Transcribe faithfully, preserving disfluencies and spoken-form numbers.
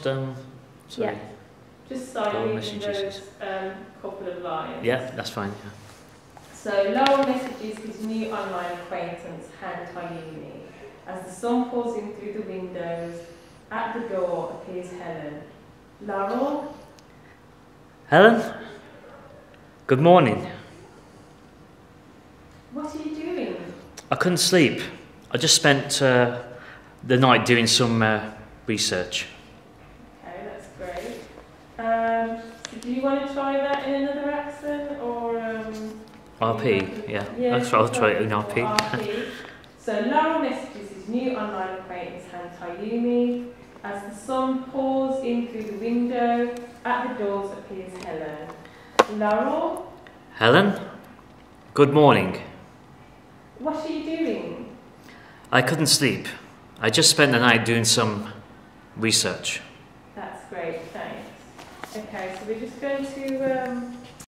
just um, sorry. Yeah. Just start Laurel reading messages. those um, couple of lines. Yeah, that's fine. Yeah. So, Laurel messages his new online acquaintance, Han Tayumi. As the sun pours in through the windows, at the door appears Helen. Laurel? Helen? Good morning. What are you doing? I couldn't sleep. I just spent uh, the night doing some uh, research. Okay, that's great. Um, so do you want to try that in another accent, or um, R P, yeah. yeah, That's what I'll try it in R P. R P. So Laurel messages his new online acquaintance, Han Tayumi. As the sun pours in through the window, at the doors appears Helen. Laurel? Helen? Good morning. What are you doing? I couldn't sleep. I just spent the night doing some research. That's great, thanks. Okay, so we're just going to um,